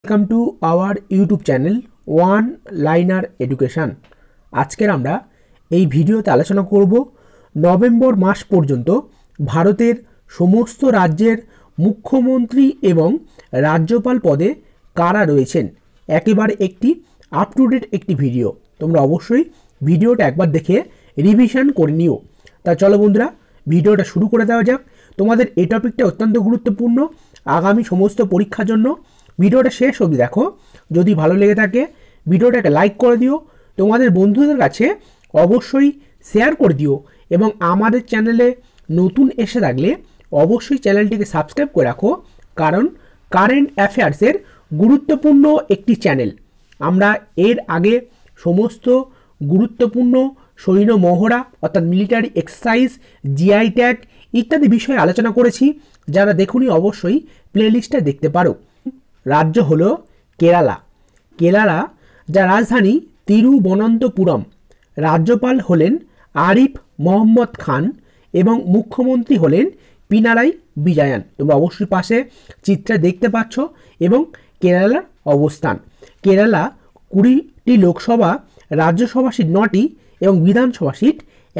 Welcome to our YouTube channel one liner education. আজকের আমরা এই ভিডিওতে আলোচনা করব নভেম্বর মাস পর্যন্ত ভারতের সমস্ত রাজ্যের মুখ্যমন্ত্রী এবং রাজ্যপাল পদে কারা রয়েছেন। একেবারে একটি আপ টু ডেট একটি ভিডিও, তোমরা অবশ্যই ভিডিওটা একবার দেখে রিভিশন করে নিও। তা চলো বন্ধুরা, ভিডিওটা শুরু করে দেওয়া যাক। তোমাদের এই টপিকটা অত্যন্ত গুরুত্বপূর্ণ আগামী সমস্ত পরীক্ষার জন্য। ভিডিওটা শেষ অবধি দেখো। যদি ভালো লেগে থাকে ভিডিওটাকে লাইক করে দিও, তোমাদের বন্ধুদের কাছে অবশ্যই শেয়ার করে দিও এবং আমাদের চ্যানেলে নতুন এসে থাকলে অবশ্যই চ্যানেলটিকে সাবস্ক্রাইব করে রাখো, কারণ কারেন্ট অ্যাফেয়ার্সের গুরুত্বপূর্ণ একটি চ্যানেল। আমরা এর আগে সমস্ত গুরুত্বপূর্ণ সৈন্য মহড়া অর্থাৎ মিলিটারি এক্সারসাইজ, জিআই ট্যাগ ইত্যাদি বিষয়ে আলোচনা করেছি। যারা দেখুনি অবশ্যই প্লেলিস্টটা দেখতে পারো। রাজ্য হলো কেরালা। কেরালা, যার রাজধানী তিরুবনন্তপুরম। রাজ্যপাল হলেন আরিফ মোহাম্মদ খান এবং মুখ্যমন্ত্রী হলেন পিনারাই বিজয়ান। তোমরা অবশ্যই পাশে চিত্রে দেখতে পাচ্ছ। এবং কেরালার অবস্থান, কেরালা 20টি লোকসভা, রাজ্যসভা সিট 9টি এবং বিধানসভা সিট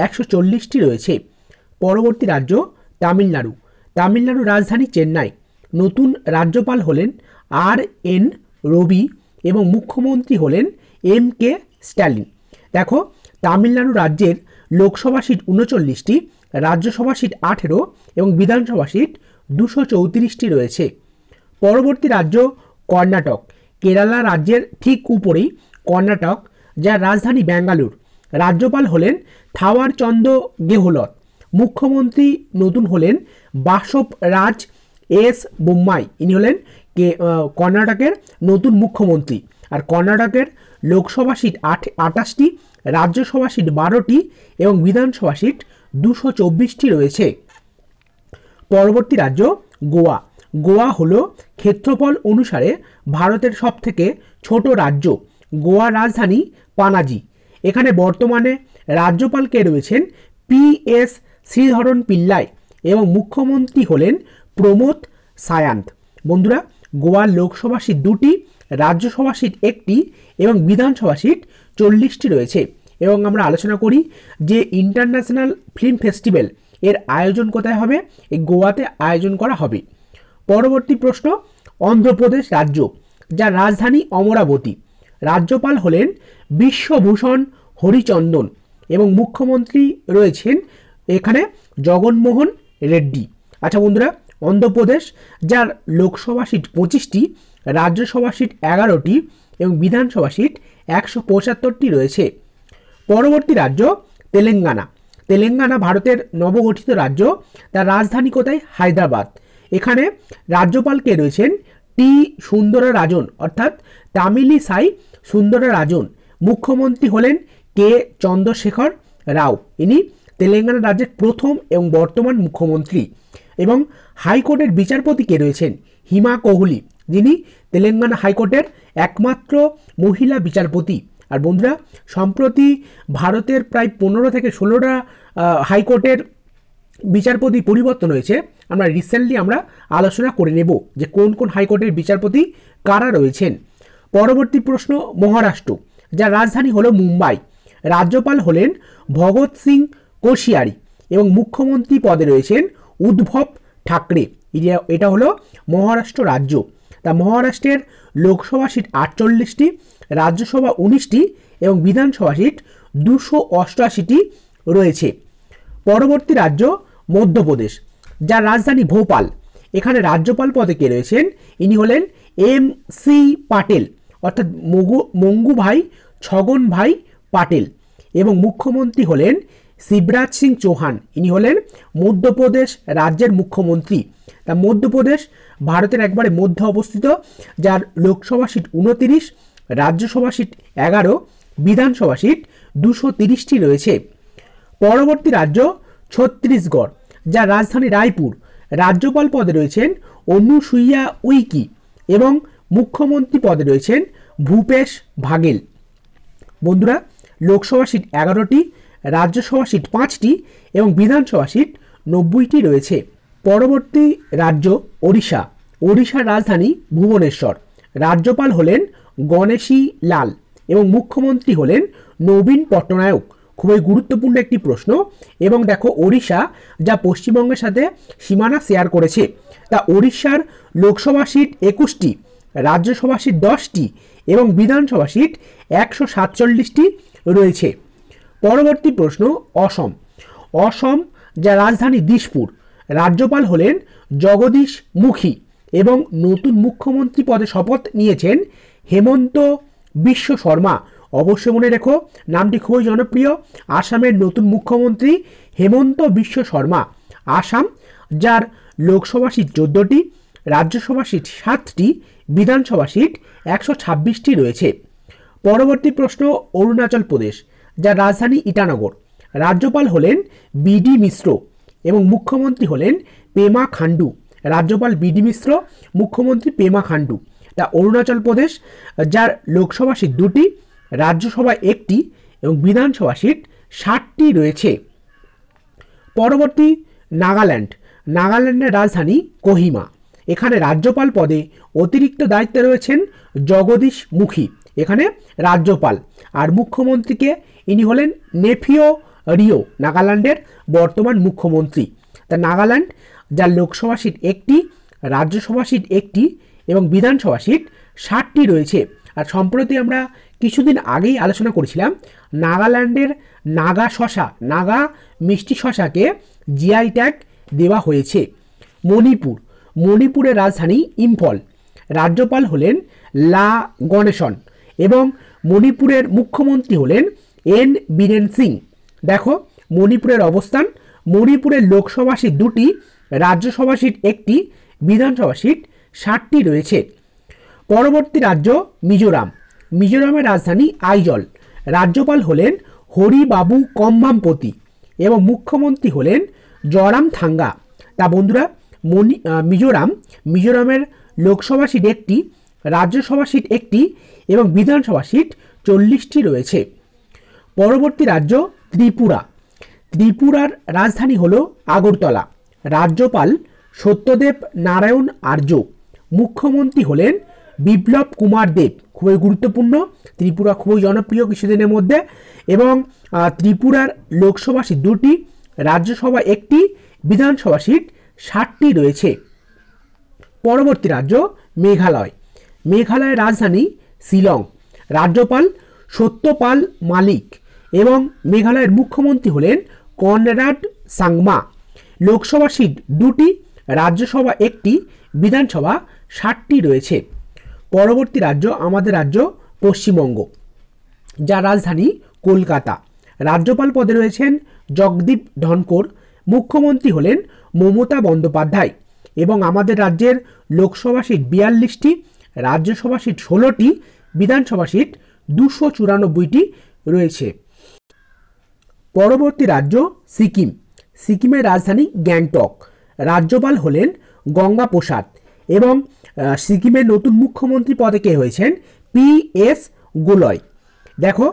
140টি রয়েছে। পরবর্তী রাজ্য তামিলনাড়ু। তামিলনাড়ুর রাজধানী চেন্নাই। নতুন রাজ্যপাল হলেন আর.এন. রবি এবং মুখ্যমন্ত্রী হলেন এম.কে. স্ট্যালিন। দেখো, তামিলনাড়ু রাজ্যের লোকসভা সিট 39টি, রাজ্যসভা সিট 18 এবং বিধানসভা সিট 234টি রয়েছে। পরবর্তী রাজ্য কর্ণাটক। কেরালা রাজ্যের ঠিক উপরেই কর্ণাটক, যার রাজধানী ব্যাঙ্গালুর। রাজ্যপাল হলেন থাওয়ার চন্দ গেহলত। মুখ্যমন্ত্রী নতুন হলেন বাসব রাজ এস বোম্মাই। ইনি হলেন কর্ণাটকের নতুন মুখ্যমন্ত্রী। আর কর্ণাটকের লোকসভা সিট 28টি, রাজ্যসভা সিট 12টি এবং বিধানসভা সিট 224টি রয়েছে। পরবর্তী রাজ্য গোয়া। গোয়া হলো ক্ষেত্রফল অনুসারে ভারতের সবথেকে ছোট রাজ্য। গোয়ার রাজধানী পানাজি। এখানে বর্তমানে রাজ্যপাল কে রয়েছেন পি.এস. শ্রীধরন পিল্লাই এবং মুখ্যমন্ত্রী হলেন প্রমোদ সায়ান্ত। বন্ধুরা, গোয়ার লোকসভা সিট 2টি, রাজ্যসভা সিট 1টি এবং বিধানসভা সিট 40টি রয়েছে। এবং আমরা আলোচনা করি যে ইন্টারন্যাশনাল ফিল্ম ফেস্টিভ্যাল এর আয়োজন কোথায় হবে? এই গোয়াতে আয়োজন করা হবে। পরবর্তী প্রশ্ন, অন্ধ্রপ্রদেশ রাজ্য, যার রাজধানী অমরাবতী। রাজ্যপাল হলেন বিশ্বভূষণ হরিচন্দন এবং মুখ্যমন্ত্রী রয়েছেন এখানে জগনমোহন রেড্ডি। আচ্ছা বন্ধুরা, অন্ধ্রপ্রদেশ, যার লোকসভা সিট 25টি, রাজ্যসভা সিট 11টি এবং বিধানসভা সিট 175টি রয়েছে। পরবর্তী রাজ্য তেলেঙ্গানা। তেলেঙ্গানা ভারতের নবগঠিত রাজ্য। তার রাজধানী কোথায়? হায়দ্রাবাদ। এখানে রাজ্যপাল কে রয়েছেন টি সুন্দররাজন অর্থাৎ তামিলিসাই সুন্দররাজন। মুখ্যমন্ত্রী হলেন কে চন্দ্রশেখর রাও। ইনি তেলেঙ্গানা রাজ্যের প্রথম এবং বর্তমান মুখ্যমন্ত্রী। এবং হাইকোর্টের বিচারপতি কে রয়েছেন? হিমা কোহলি, যিনি তেলেঙ্গানা হাইকোর্টের একমাত্র মহিলা বিচারপতি। আর বন্ধুরা, সম্প্রতি ভারতের প্রায় 15 থেকে 16টা হাইকোর্টের বিচারপতি পরিবর্তন হয়েছে। আমরা রিসেন্টলি আলোচনা করে নেব যে কোন কোন হাইকোর্টের বিচারপতি কারা রয়েছেন। পরবর্তী প্রশ্ন, মহারাষ্ট্র, যার রাজধানী হলো মুম্বাই। রাজ্যপাল হলেন ভগৎ সিং কোশিয়ারি এবং মুখ্যমন্ত্রী পদে রয়েছেন উদ্ধব ঠাকরে। এটা হলো মহারাষ্ট্র রাজ্য। তা মহারাষ্ট্রের লোকসভা সিট 48টি, রাজ্যসভা 19টি এবং বিধানসভা সিট 288টি রয়েছে। পরবর্তী রাজ্য মধ্যপ্রদেশ, যার রাজধানী ভোপাল। এখানে রাজ্যপাল পদে কে রয়েছেন? ইনি হলেন এম.সি. পাটেল অর্থাৎ মঙ্গুভাই ছগন ভাই পাটেল এবং মুখ্যমন্ত্রী হলেন শিবরাজ সিং চৌহান। ইনি হলেন মধ্যপ্রদেশ রাজ্যের মুখ্যমন্ত্রী। তা মধ্যপ্রদেশ ভারতের একবারে মধ্যে অবস্থিত, যার লোকসভা সিট 29, রাজ্যসভা সিট 11, বিধানসভা সিট 230টি রয়েছে। পরবর্তী রাজ্য ছত্তিশগড়, যার রাজধানী রায়পুর। রাজ্যপাল পদে রয়েছেন অনুসুইয়া উইকি এবং মুখ্যমন্ত্রী পদে রয়েছেন ভূপেশ বাঘেল। বন্ধুরা, লোকসভা সিট 11টি, রাজ্যসভা সিট 5টি এবং বিধানসভা সিট 90টি রয়েছে। পরবর্তী রাজ্য ওড়িশা। ওড়িশার রাজধানী ভুবনেশ্বর। রাজ্যপাল হলেন গণেশী লাল এবং মুখ্যমন্ত্রী হলেন নবীন পট্টনায়ক। খুবই গুরুত্বপূর্ণ একটি প্রশ্ন। এবং দেখো ওড়িশা যা পশ্চিমবঙ্গের সাথে সীমানা শেয়ার করেছে, তা ওড়িশার লোকসভা সিট 21টি, রাজ্যসভা সিট 10টি এবং বিধানসভা সিট 147টি রয়েছে। পরবর্তী প্রশ্ন অসম। অসম যা রাজধানী দিসপুর, রাজ্যপাল হলেন জগদীশ মুখী এবং নতুন মুখ্যমন্ত্রী পদে শপথ নিয়েছেন হেমন্ত বিশ্ব শর্মা। অবশ্যই মনে রেখো, নামটি খুবই জনপ্রিয়। আসামের নতুন মুখ্যমন্ত্রী হেমন্ত বিশ্ব শর্মা। আসাম যার লোকসভা সিট 14টি, রাজ্যসভা সিট 7টি, বিধানসভা সিট 126টি রয়েছে। পরবর্তী প্রশ্ন অরুণাচল প্রদেশ, যার রাজধানী ইটানগর, রাজ্যপাল হলেন বিডি মিশ্র এবং মুখ্যমন্ত্রী হলেন পেমা খান্ডু। রাজ্যপাল বিডি মিশ্র, মুখ্যমন্ত্রী পেমা খান্ডু। তা অরুণাচল প্রদেশ যার লোকসভা সিট 2টি, রাজ্যসভা 1টি এবং বিধানসভা সিট 60টি রয়েছে। পরবর্তী নাগাল্যান্ড। নাগাল্যান্ডের রাজধানী কোহিমা। এখানে রাজ্যপাল পদে অতিরিক্ত দায়িত্বে রয়েছেন জগদীশ মুখী, এখানে রাজ্যপাল। আর মুখ্যমন্ত্রীকে ইনি হলেন নেফিও রিও, নাগাল্যান্ডের বর্তমান মুখ্যমন্ত্রী। তা নাগাল্যান্ড যার লোকসভা সিট 1টি, রাজ্যসভা সিট 1টি এবং বিধানসভা সিট 60টি রয়েছে। আর সম্প্রতি আমরা কিছুদিন আগেই আলোচনা করেছিলাম নাগাল্যান্ডের নাগা শশা, নাগা মিষ্টি শশাকে জিআই ট্যাগ দেওয়া হয়েছে। মণিপুর। মণিপুরের রাজধানী ইম্ফল, রাজ্যপাল হলেন লা গণেশন এবং মণিপুরের মুখ্যমন্ত্রী হলেন এন বীরেন সিং। দেখো মণিপুরের অবস্থান, মণিপুরের লোকসভা সিট 2টি, রাজ্যসভা সিট 1টি, বিধানসভা সিট 60টি রয়েছে। পরবর্তী রাজ্য মিজোরাম। মিজোরামের রাজধানী আইজল, রাজ্যপাল হলেন হরিবাবু কম্বামপতি এবং মুখ্যমন্ত্রী হলেন জরাম থাঙ্গা। তা বন্ধুরা মিজোরামের লোকসভা সিট 1টি, রাজ্যসভা সিট 1টি এবং বিধানসভা সিট 40টি রয়েছে। পরবর্তী রাজ্য ত্রিপুরা। ত্রিপুরার রাজধানী হল আগরতলা, রাজ্যপাল সত্যদেব নারায়ণ আর্য, মুখ্যমন্ত্রী হলেন বিপ্লব কুমার দেব। খুবই গুরুত্বপূর্ণ, ত্রিপুরা খুবই জনপ্রিয় কিছুদিনের মধ্যে। এবং ত্রিপুরার লোকসভা সিট 2টি, রাজ্যসভা 1টি, বিধানসভা সিট 60টি রয়েছে। পরবর্তী রাজ্য মেঘালয়। মেঘালয়ের রাজধানী শিলং, রাজ্যপাল সত্যপাল মালিক এবং মেঘালয়ের মুখ্যমন্ত্রী হলেন কনরাড সাংমা। লোকসভা সিট 2টি, রাজ্যসভা 1টি, বিধানসভা 60টি রয়েছে। পরবর্তী রাজ্য আমাদের রাজ্য পশ্চিমবঙ্গ, যার রাজধানী কলকাতা, রাজ্যপাল পদে রয়েছেন জগদীপ ধনকর, মুখ্যমন্ত্রী হলেন মমতা বন্দ্যোপাধ্যায় এবং আমাদের রাজ্যের লোকসভা সিট 42টি, রাজ্যসভা সিট 16টি, বিধানসভা সিট 294টি রয়েছে। পরবর্তী রাজ্য সিকিম। সিকিমের রাজধানী গ্যাংটক, রাজ্যপাল হলেন গঙ্গা প্রসাদ এবং সিকিমের নতুন মুখ্যমন্ত্রী পদে কে হয়েছেন PS গোলয়। দেখো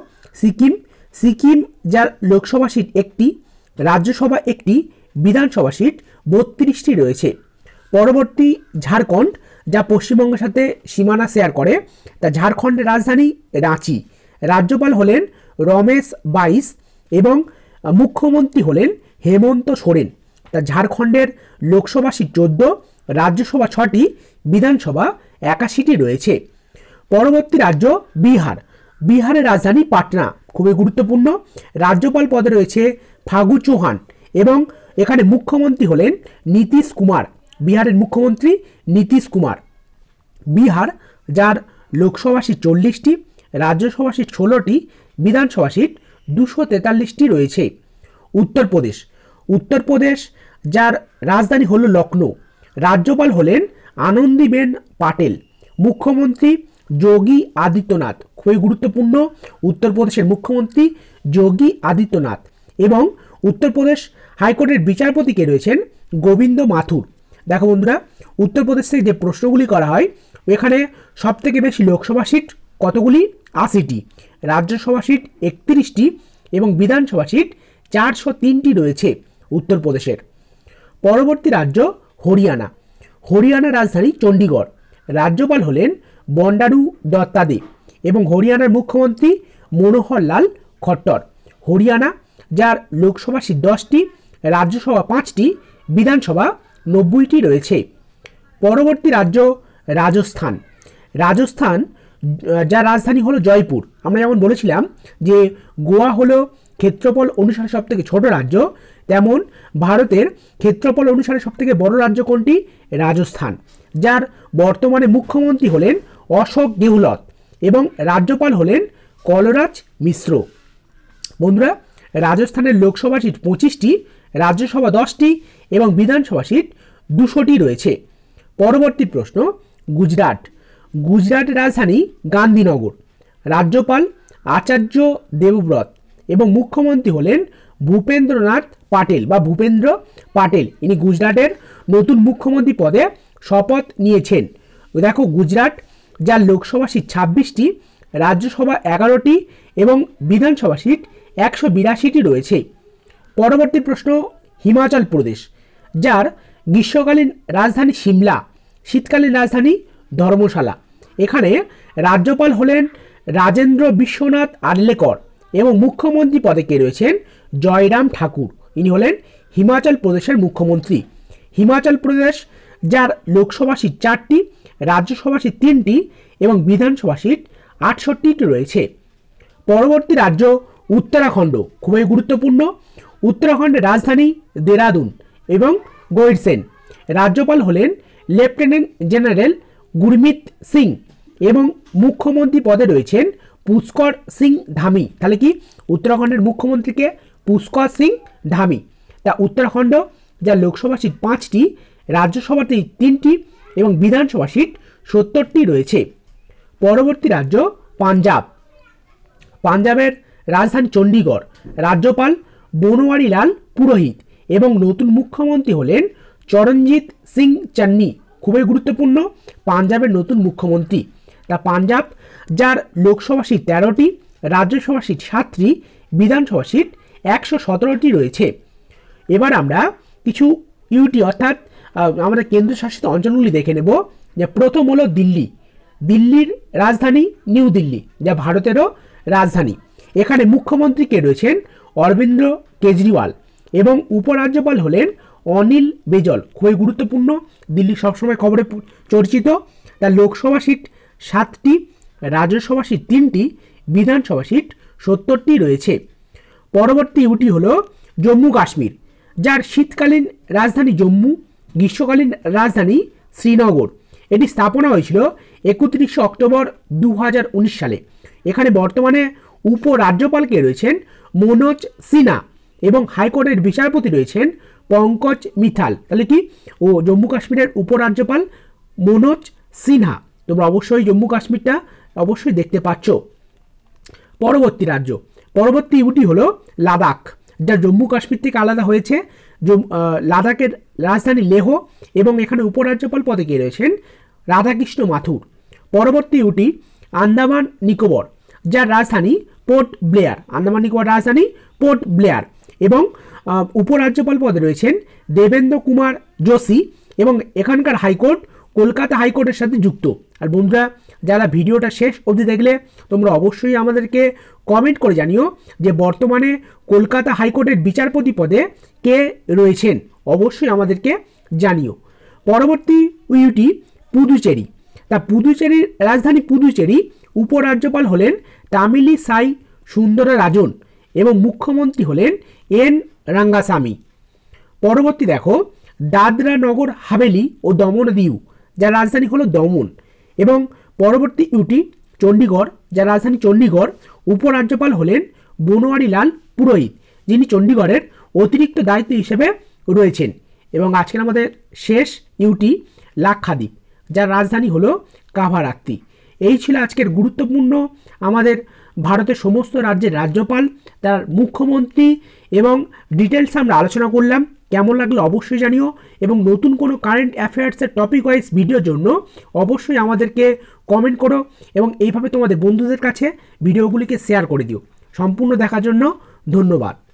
সিকিম যার লোকসভা সিট 1টি, রাজ্যসভা 1টি, বিধানসভা সিট 32টি রয়েছে। পরবর্তী ঝাড়খণ্ড, যা পশ্চিমবঙ্গের সাথে সীমানা শেয়ার করে, তা ঝাড়খণ্ডের রাজধানী রাঁচি, রাজ্যপাল হলেন রমেশ বাইস এবং মুখ্যমন্ত্রী হলেন হেমন্ত সোরেন। তা ঝাড়খণ্ডের লোকসভা সিট 14, রাজ্যসভা 6টি, বিধানসভা 81টি রয়েছে। পরবর্তী রাজ্য বিহার। বিহারের রাজধানী পাটনা, খুবই গুরুত্বপূর্ণ, রাজ্যপাল পদে রয়েছে ফাগু চৌহান এবং এখানে মুখ্যমন্ত্রী হলেন নীতিশ কুমার। বিহারের মুখ্যমন্ত্রী নীতিশ কুমার। বিহার যার লোকসভা সিট 40টি, রাজ্যসভা সিট 16টি, বিধানসভা সিট 243টি রয়েছে। উত্তরপ্রদেশ। উত্তরপ্রদেশ যার রাজধানী হল লখনৌ, রাজ্যপাল হলেন আনন্দীবেন পাটেল, মুখ্যমন্ত্রী যোগী আদিত্যনাথ। খুবই গুরুত্বপূর্ণ, উত্তরপ্রদেশের মুখ্যমন্ত্রী যোগী আদিত্যনাথ এবং উত্তরপ্রদেশ হাইকোর্টের বিচারপতি কে রয়েছেন গোবিন্দ মাথুর। দেখো বন্ধুরা, উত্তরপ্রদেশ থেকে যে প্রশ্নগুলি করা হয় এখানে সবথেকে বেশি লোকসভা সিট কতগুলি? 80টি, রাজ্যসভা সিট 31টি এবং বিধানসভা সিট 403টি রয়েছে উত্তরপ্রদেশের। পরবর্তী রাজ্য হরিয়ানা। হরিয়ানার রাজধানী চণ্ডীগড়, রাজ্যপাল হলেন বন্ডারু দত্তাদে এবং হরিয়ানার মুখ্যমন্ত্রী মনোহর লাল খট্টর। হরিয়ানা, যার লোকসভা সিট 10টি, রাজ্যসভা 5টি, বিধানসভা 90টি রয়েছে। পরবর্তী রাজ্য রাজস্থান। রাজস্থান, যার রাজধানী হলো জয়পুর। আমরা যেমন বলেছিলাম যে গোয়া হলো ক্ষেত্রফল অনুসারে সবথেকে ছোট রাজ্য, তেমন ভারতের ক্ষেত্রফল অনুসারে সবথেকে বড় রাজ্য কোনটি? রাজস্থান, যার বর্তমানে মুখ্যমন্ত্রী হলেন অশোক গেহলট এবং রাজ্যপাল হলেন কলরাজ মিশ্র। বন্ধুরা, রাজস্থানের লোকসভা সিট 25টি, রাজ্যসভা 10টি এবং বিধানসভা সিট 200টি রয়েছে। পরবর্তী প্রশ্ন, গুজরাট। গুজরাটের রাজধানী গান্ধীনগর, রাজ্যপাল আচার্য দেবব্রত এবং মুখ্যমন্ত্রী হলেন ভূপেন্দ্রনাথ পাটেল বা ভূপেন্দ্র পাটেল। ইনি গুজরাটের নতুন মুখ্যমন্ত্রী পদে শপথ নিয়েছেন। দেখো, গুজরাট, যার লোকসভা সিট 26টি, রাজ্যসভা 11টি এবং বিধানসভা সিট 182টি রয়েছে। পরবর্তী প্রশ্ন, হিমাচল প্রদেশ, যার গ্রীষ্মকালীন রাজধানী সিমলা, শীতকালীন রাজধানী ধর্মশালা। এখানে রাজ্যপাল হলেন রাজেন্দ্র বিশ্বনাথ আর্লেকর এবং মুখ্যমন্ত্রী পদে কে রয়েছেন? জয়রাম ঠাকুর। ইনি হলেন হিমাচল প্রদেশের মুখ্যমন্ত্রী। হিমাচল প্রদেশ, যার লোকসভা সিট 4টি, রাজ্যসভা সিট 3টি এবং বিধানসভা সিট 68টি রয়েছে। পরবর্তী রাজ্য উত্তরাখণ্ড, খুবই গুরুত্বপূর্ণ। উত্তরাখণ্ডের রাজধানী দেরাদুন এবং গৈরসেন। রাজ্যপাল হলেন লেফটেন্যান্ট জেনারেল গুরমিত সিং এবং মুখ্যমন্ত্রী পদে রয়েছেন পুষ্কর সিং ধামি। তাহলে কি উত্তরাখণ্ডের মুখ্যমন্ত্রীকে? পুষ্কর সিং ধামি। তা উত্তরাখণ্ড, যার লোকসভা সিট 5টি, রাজ্যসভাতে 3টি এবং বিধানসভা সিট 70টি রয়েছে। পরবর্তী রাজ্য পাঞ্জাব। পাঞ্জাবের রাজধানী চণ্ডীগড়, রাজ্যপাল বনওয়ারি লাল পুরোহিত এবং নতুন মুখ্যমন্ত্রী হলেন চরণজিৎ সিং চান্নি। খুবই গুরুত্বপূর্ণ পাঞ্জাবের নতুন মুখ্যমন্ত্রী। তা পাঞ্জাব, যার লোকসভা সিট 13টি, রাজ্যসভা সিট 7টি, বিধানসভা সিট 117টি রয়েছে। এবার আমরা কিছু ইউটি অর্থাৎ আমাদের কেন্দ্রশাসিত অঞ্চলগুলি দেখে নেব। যে প্রথম হলো দিল্লি। দিল্লির রাজধানী নিউ দিল্লি, যা ভারতেরও রাজধানী। এখানে মুখ্যমন্ত্রী কে রয়েছেন? অরবিন্দ কেজরিওয়াল এবং উপরাজ্যপাল হলেন অনিল বেজল। খুবই গুরুত্বপূর্ণ, দিল্লি সবসময় খবরে চর্চিত। তার লোকসভা সিট 7টি, রাজ্যসভা সিট 3টি, বিধানসভা সিট 70টি রয়েছে। পরবর্তী ইউটি হলো জম্মু কাশ্মীর, যার শীতকালীন রাজধানী জম্মু, গ্রীষ্মকালীন রাজধানী শ্রীনগর। এটি স্থাপনা হয়েছিল 31 অক্টোবর 2019 সালে। এখানে বর্তমানে উপরাজ্যপাল কে রয়েছেন? মনোজ সিনহা এবং হাইকোর্টের বিচারপতি রয়েছেন পঙ্কজ মিথাল। তাহলে কি জম্মু কাশ্মীরের উপরাজ্যপাল মনোজ সিনহা। তোমরা অবশ্যই জম্মু কাশ্মীরটা অবশ্যই দেখতে পাচ্ছ। পরবর্তী ইউটি হলো লাদাখ, যা জম্মু কাশ্মীর থেকে আলাদা হয়েছে। লাদাখের রাজধানী লেহ এবং এখানে উপরাজ্যপাল পদে কে রয়েছেন? রাধাকৃষ্ণ মাথুর। পরবর্তী ইউটি আন্দামান নিকোবর, যার রাজধানী পোর্ট ব্লেয়ার। আন্দামান নিকোবর রাজধানী পোর্ট ব্লেয়ার এবং উপরাজ্যপাল পদে রয়েছেন দেবেন্দ্র কুমার যোশী এবং এখানকার হাইকোর্ট কলকাতা হাইকোর্টের সাথে যুক্ত। আর বন্ধুরা, যারা ভিডিওটা শেষ অবধি দেখলে তোমরা অবশ্যই আমাদেরকে কমেন্ট করে জানিও যে বর্তমানে কলকাতা হাইকোর্টের বিচারপতি পদে কে রয়েছেন, অবশ্যই আমাদেরকে জানিও। পরবর্তী ইউটি পুদুচেরি। তা পুদুচেরির রাজধানী পুদুচেরি, উপরাজ্যপাল হলেন তামিলি সাই সুন্দর রাজন এবং মুখ্যমন্ত্রী হলেন এন রাঙ্গাস্বামী। পরবর্তী দেখো দাদরা নগর হাভেলি ও দমন দিউ, যার রাজধানী হলো দমন এবং পরবর্তী ইউটি চণ্ডীগড়, যার রাজধানী চণ্ডীগড়। উপরাজ্যপাল হলেন বনওয়ারি লাল পুরোহিত, যিনি চণ্ডীগড়ের অতিরিক্ত দায়িত্ব হিসেবে রয়েছেন। এবং আজকের আমাদের শেষ ইউটি লাক্ষাদ্বীপ, যার রাজধানী হলো কাভারাত্তি। এই ছিল আজকের গুরুত্বপূর্ণ আমাদের ভারতের সমস্ত রাজ্যের রাজ্যপাল, তার মুখ্যমন্ত্রী এবং ডিটেলস আমরা আলোচনা করলাম। কেমন লাগলো অবশ্যই জানিও এবং নতুন কোনো কারেন্ট অ্যাফেয়ার্সের টপিক ওয়াইজ ভিডিওর জন্য অবশ্যই আমাদেরকে কমেন্ট করো এবং এইভাবে তোমাদের বন্ধুদের কাছে ভিডিওগুলিকে শেয়ার করে দিও। সম্পূর্ণ দেখার জন্য ধন্যবাদ।